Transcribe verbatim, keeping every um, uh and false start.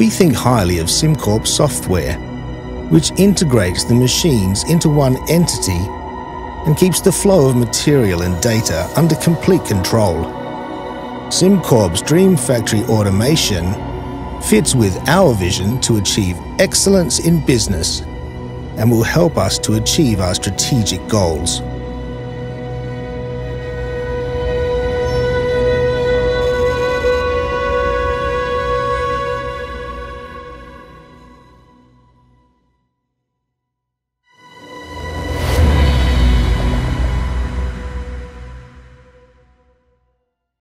We think highly of SimCorp software, which integrates the machines into one entity and keeps the flow of material and data under complete control. SimCorp's Dream Factory automation fits with our vision to achieve excellence in business and will help us to achieve our strategic goals.